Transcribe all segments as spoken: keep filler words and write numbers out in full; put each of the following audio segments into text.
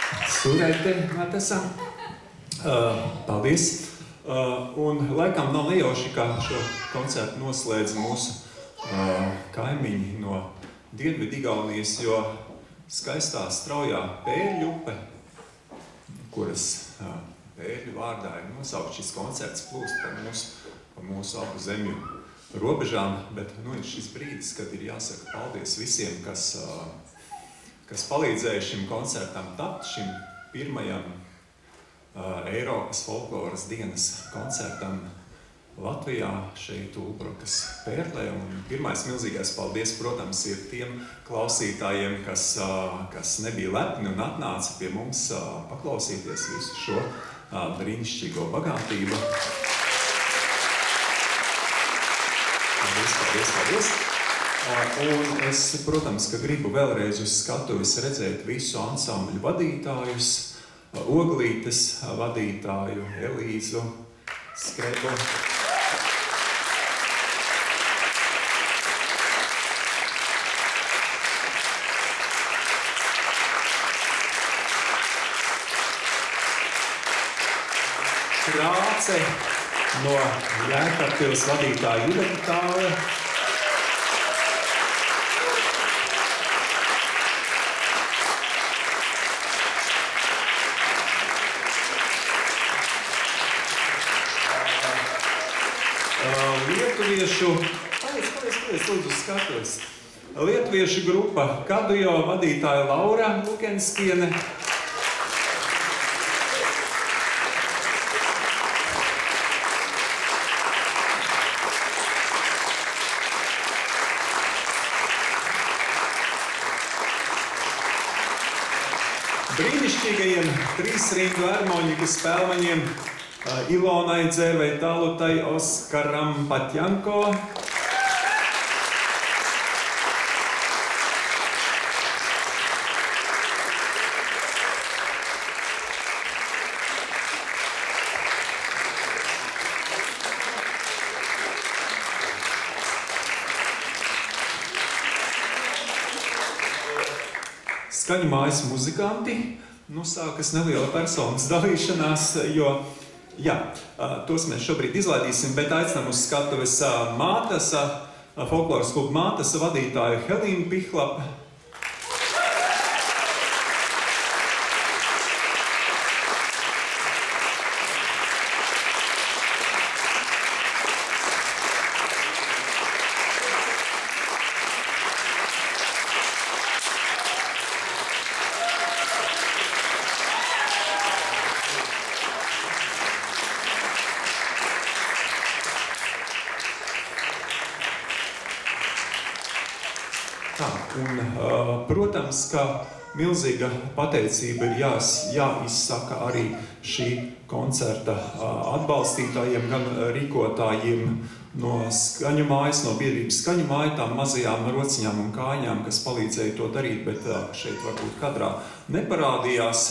Surēti mēs esam. Uh, paldies. Uh, un laikam nav nejauši, kā šo koncertu noslēdz mūsu uh, kaimiņi no Dienvidigaunijas, jo skaistā straujā Pērļu upe, kuras uh, Pērļu vārdā ir nosaukt šis koncerts, plūst par mūsu, par mūsu abu zemju robežām, bet nu, ir šis brīdis, kad ir jāsaka paldies visiem, kas, kas palīdzēja šim koncertam tapt, šim pirmajam uh, Eiropas folkloras dienas koncertam Latvijā, šeit Ulbrukas Pērlē. Un pirmais milzīgais paldies, protams, ir tiem klausītājiem, kas, uh, kas nebija lepni un atnāca pie mums uh, paklausīties visu šo uh, brīnišķīgo bagātību. Paldies, paldies, paldies. Un es, protams, ka gribu vēlreiz uz skatuves redzēt visu ansambļu vadītājus, Oglītes vadītāju, Elīzu Skrebu. Krāce no Jēkabpils vadītāja Iveta Tāle. Lietuviešu, paliec, paliec, paliec, lūdzu skatos. Lietuviešu grupa Kadujo vadītāja Laura Lukenskiene. Brīnišķīgajiem trīsrindu harmoniku spēlmaņiem Ilonai Dzērvei Talutai, Oskaram Patjanko. Skaņu mājas muzikanti. Nu, sākas neliela personas dalīšanās, jo jā, tos mēs šobrīd izlaidīsim, bet aicinām uz skatuves Mātas, folkloras klubu Mātas vadītāju Helīnu Pihlapu. Un, protams, ka milzīga pateicība ir jās, jāizsaka arī šī koncerta atbalstītājiem, gan rīkotājiem no skaņu mājas, no biedrības skaņu māja, tām mazajām rociņām un kājām, kas palīdzēja to darīt, bet šeit varbūt kadrā neparādījās.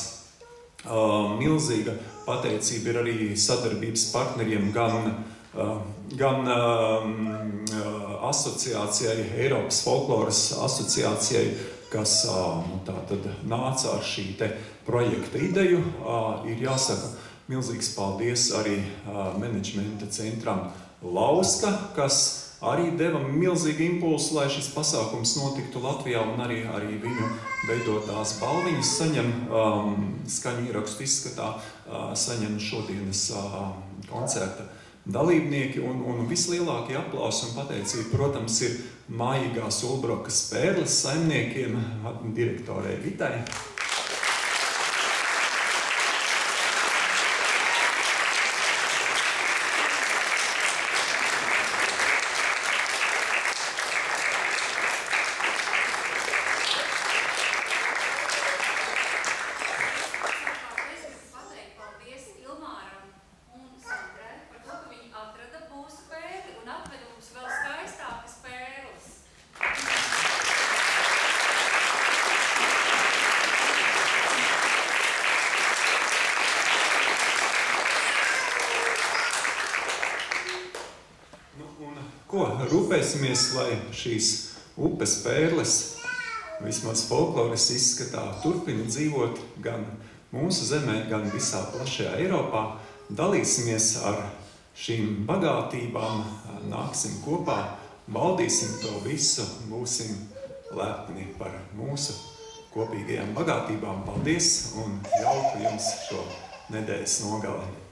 Milzīga pateicība ir arī sadarbības partneriem gan gan um, asociācijai, Eiropas folkloras asociācijai, kas nu, tā tad nāca ar šī te projekta ideju. Ir jāsaka milzīgs paldies arī menedžmenta centram Lauska, kas arī deva milzīgu impulsu, lai šis pasākums notiktu Latvijā, un arī, arī viņu veidotās balviņas saņem um, skaņu ierakstu izskatā, uh, saņem šodienas uh, koncerta dalībnieki, un, un vislielākie aplausi un pateicība, protams, ir mājīgās Ulbrukas Pērles saimniekiem, direktorei Vitai. Ko rūpēsimies, lai šīs upes pērles vismaz folkloras izskatā turpina dzīvot gan mūsu zemē, gan visā plašajā Eiropā. Dalīsimies ar šīm bagātībām, nāksim kopā, baudīsim to visu, būsim lepni par mūsu kopīgajām bagātībām. Paldies un jauku jums šo nedēļas nogali!